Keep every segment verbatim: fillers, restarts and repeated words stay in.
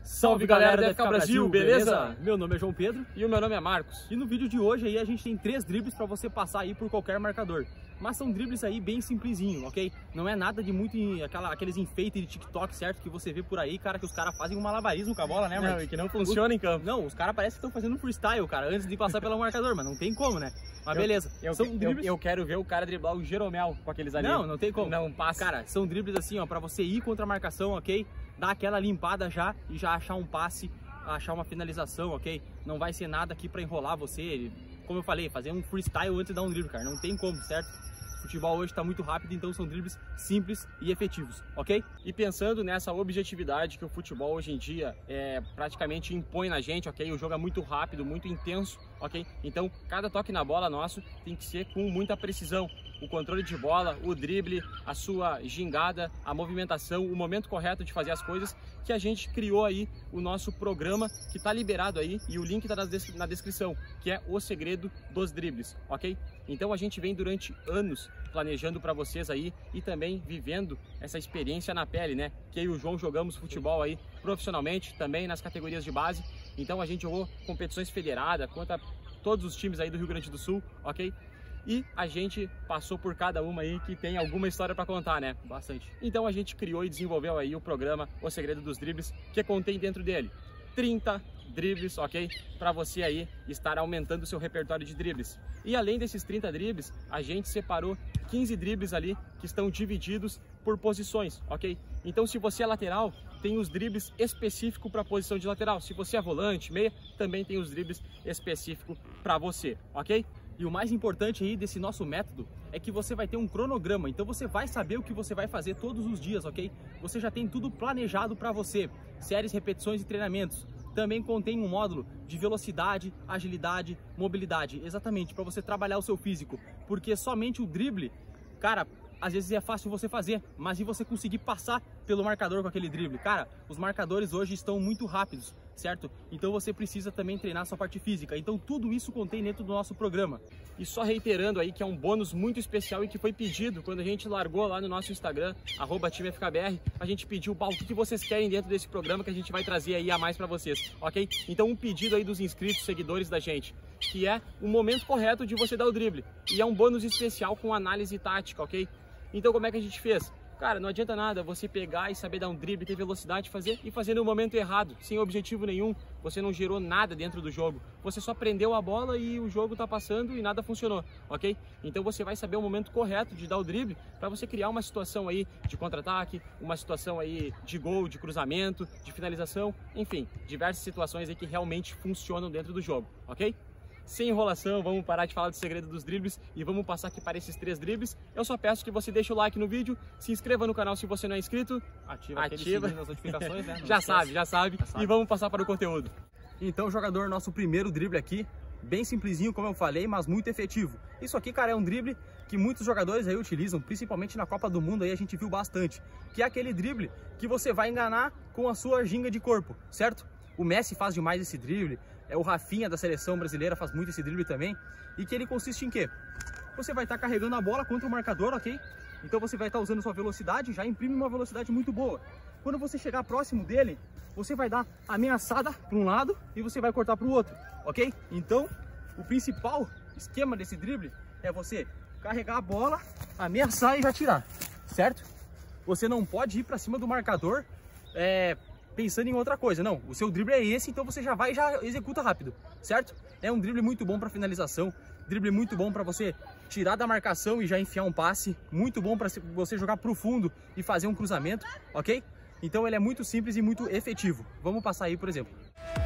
Salve galera do F K Brasil, beleza? beleza? Meu nome é João Pedro e o meu nome é Marcos. E no vídeo de hoje aí a gente tem três dribles para você passar aí por qualquer marcador. Mas são dribles aí bem simplesinho, ok? Não é nada de muito, aquela, aqueles enfeites de TikTok, certo? Que você vê por aí, cara, que os caras fazem um malabarismo com a bola, né, Marcos? Não, e que não funciona o... em campo. Não, os caras parecem que estão fazendo um freestyle, cara, antes de passar pelo marcador, mas não tem como, né? Mas eu, beleza, eu, são eu, dribles... eu, eu quero ver o cara driblar o Jeromel com aqueles ali. Não, não tem como. Não passa. Cara, são dribles assim, ó, pra você ir contra a marcação, ok? Dar aquela limpada já e já achar um passe, achar uma finalização, ok? Não vai ser nada aqui pra enrolar você, como eu falei, fazer um freestyle antes de dar um drible, cara, não tem como, certo? O futebol hoje está muito rápido, então são dribles simples e efetivos, ok? E pensando nessa objetividade que o futebol hoje em dia é, praticamente impõe na gente, ok? O jogo é muito rápido, muito intenso, ok? Então cada toque na bola nosso tem que ser com muita precisão. O controle de bola, o drible, a sua gingada, a movimentação, o momento correto de fazer as coisas, que a gente criou aí o nosso programa que está liberado aí e o link está na descrição, que é o segredo dos dribles, ok? Então a gente vem durante anos planejando para vocês aí e também vivendo essa experiência na pele, né? Que eu e o João jogamos futebol aí profissionalmente, também nas categorias de base, então a gente jogou competições federadas contra todos os times aí do Rio Grande do Sul, ok? E a gente passou por cada uma aí que tem alguma história para contar, né? Bastante. Então a gente criou e desenvolveu aí o programa O Segredo dos Dribles, que contém dentro dele trinta dribles, ok? Para você aí estar aumentando o seu repertório de dribles. E além desses trinta dribles, a gente separou quinze dribles ali que estão divididos por posições, ok? Então se você é lateral, tem os dribles específicos para a posição de lateral. Se você é volante, meia, também tem os dribles específicos para você, ok? E o mais importante aí desse nosso método é que você vai ter um cronograma, então você vai saber o que você vai fazer todos os dias, ok? Você já tem tudo planejado para você, séries, repetições e treinamentos. Também contém um módulo de velocidade, agilidade, mobilidade, exatamente para você trabalhar o seu físico, porque somente o drible, cara, às vezes é fácil você fazer, mas e você conseguir passar pelo marcador com aquele drible? Cara, os marcadores hoje estão muito rápidos, certo? Então você precisa também treinar sua parte física. Então tudo isso contém dentro do nosso programa. E só reiterando aí que é um bônus muito especial e que foi pedido quando a gente largou lá no nosso Instagram, arroba time F K B R, a gente pediu, o que vocês querem dentro desse programa que a gente vai trazer aí a mais para vocês, ok? Então um pedido aí dos inscritos, seguidores da gente, que é o momento correto de você dar o drible. E é um bônus especial com análise tática, ok? Então como é que a gente fez? Cara, não adianta nada você pegar e saber dar um drible, ter velocidade, fazer e fazer no momento errado, sem objetivo nenhum. Você não gerou nada dentro do jogo. Você só prendeu a bola e o jogo tá passando e nada funcionou, ok? Então você vai saber o momento correto de dar o drible para você criar uma situação aí de contra-ataque, uma situação aí de gol, de cruzamento, de finalização, enfim, diversas situações aí que realmente funcionam dentro do jogo, ok? Sem enrolação, vamos parar de falar do segredo dos dribles e vamos passar aqui para esses três dribles. Eu só peço que você deixe o like no vídeo, se inscreva no canal se você não é inscrito, ativa, ativa. as notificações, né? já, sabe, já sabe, já sabe, e vamos passar para o conteúdo. Então, jogador, nosso primeiro drible aqui, bem simplesinho, como eu falei, mas muito efetivo. Isso aqui, cara, é um drible que muitos jogadores aí utilizam, principalmente na Copa do Mundo, aí a gente viu bastante, que é aquele drible que você vai enganar com a sua ginga de corpo, certo? O Messi faz demais esse drible, é o Rafinha da seleção brasileira faz muito esse drible também, e que ele consiste em quê? Você vai estar tá carregando a bola contra o marcador, ok? Então você vai estar tá usando sua velocidade, já imprime uma velocidade muito boa. Quando você chegar próximo dele, você vai dar ameaçada para um lado e você vai cortar para o outro, ok? Então, o principal esquema desse drible é você carregar a bola, ameaçar e já tirar, certo? Você não pode ir para cima do marcador, é... pensando em outra coisa, não, o seu drible é esse, então você já vai e já executa rápido, certo? É um drible muito bom para finalização, drible muito bom para você tirar da marcação e já enfiar um passe, muito bom para você jogar pro fundo e fazer um cruzamento, ok? Então ele é muito simples e muito efetivo. Vamos passar aí, por exemplo.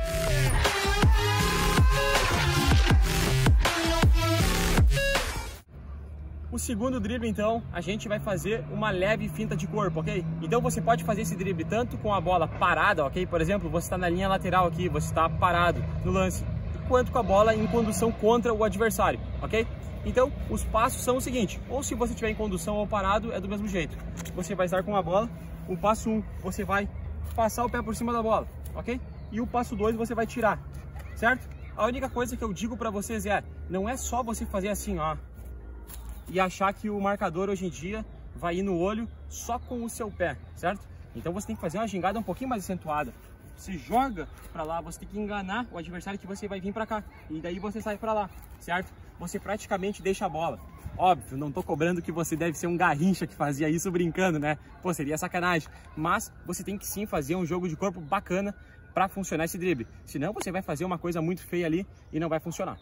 O segundo drible, então, a gente vai fazer uma leve finta de corpo, ok? Então você pode fazer esse drible tanto com a bola parada, ok? Por exemplo, você está na linha lateral aqui, você está parado no lance, quanto com a bola em condução contra o adversário, ok? Então, os passos são o seguinte, ou se você estiver em condução ou parado, é do mesmo jeito. Você vai estar com a bola, o passo um, você vai passar o pé por cima da bola, ok? E o passo dois, você vai tirar, certo? A única coisa que eu digo para vocês é, não é só você fazer assim, ó, e achar que o marcador hoje em dia vai ir no olho só com o seu pé, certo? Então você tem que fazer uma gingada um pouquinho mais acentuada. você joga pra lá, você tem que enganar o adversário que você vai vir pra cá. E daí você sai pra lá, certo? Você praticamente deixa a bola. Óbvio, não tô cobrando que você deve ser um garrincha que fazia isso brincando, né? Pô, seria sacanagem. Mas você tem que sim fazer um jogo de corpo bacana pra funcionar esse drible. Senão você vai fazer uma coisa muito feia ali e não vai funcionar.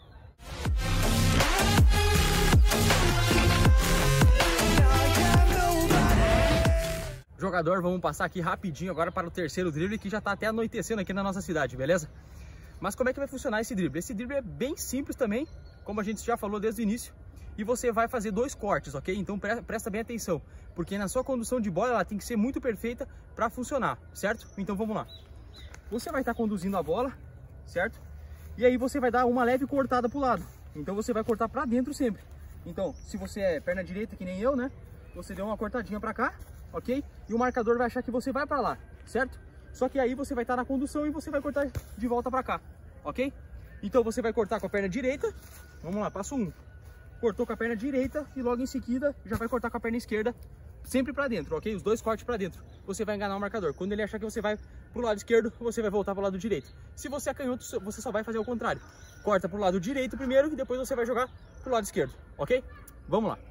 Jogador, vamos passar aqui rapidinho agora para o terceiro drible, que já está até anoitecendo aqui na nossa cidade, beleza? Mas como é que vai funcionar esse drible? Esse drible é bem simples também, como a gente já falou desde o início, e você vai fazer dois cortes, ok? Então presta bem atenção, porque na sua condução de bola ela tem que ser muito perfeita para funcionar, certo? Então vamos lá. Você vai estar conduzindo a bola, certo? E aí você vai dar uma leve cortada para o lado, então você vai cortar para dentro sempre. Então, se você é perna direita, que nem eu, né? Você deu uma cortadinha para cá, ok? E o marcador vai achar que você vai para lá, certo? Só que aí você vai estar na condução e você vai cortar de volta para cá, ok? Então você vai cortar com a perna direita. Vamos lá, passo um. Cortou com a perna direita e logo em seguida já vai cortar com a perna esquerda, sempre para dentro, ok? Os dois cortes para dentro. Você vai enganar o marcador. Quando ele achar que você vai pro lado esquerdo, você vai voltar pro lado direito. Se você é canhoto, você só vai fazer o contrário. Corta pro lado direito primeiro e depois você vai jogar pro lado esquerdo, ok? Vamos lá.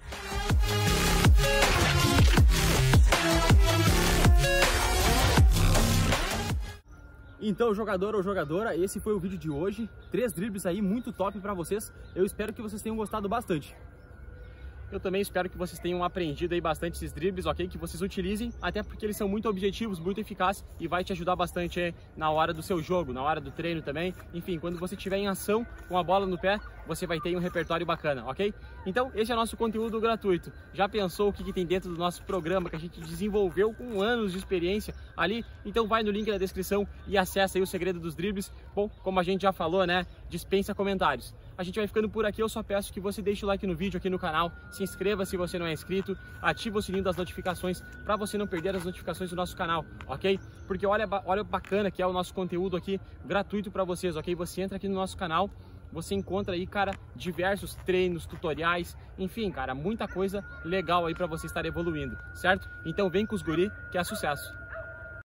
Então, jogador ou jogadora, esse foi o vídeo de hoje. Três dribles aí muito top para vocês. Eu espero que vocês tenham gostado bastante. Eu também espero que vocês tenham aprendido aí bastante esses dribles, ok? Que vocês utilizem, até porque eles são muito objetivos, muito eficazes e vai te ajudar bastante aí na hora do seu jogo, na hora do treino também. Enfim, quando você estiver em ação com a bola no pé, você vai ter um repertório bacana, ok? Então, esse é nosso conteúdo gratuito. Já pensou o que, que tem dentro do nosso programa que a gente desenvolveu com anos de experiência ali? Então vai no link na descrição e acessa aí o segredo dos dribles. Bom, como a gente já falou, né? Dispensa comentários. A gente vai ficando por aqui, eu só peço que você deixe o like no vídeo aqui no canal, se inscreva se você não é inscrito, ativa o sininho das notificações para você não perder as notificações do nosso canal, ok? Porque olha, olha bacana que é o nosso conteúdo aqui gratuito para vocês, ok? Você entra aqui no nosso canal, você encontra aí, cara, diversos treinos, tutoriais, enfim, cara, muita coisa legal aí para você estar evoluindo, certo? Então vem com os guri que é sucesso!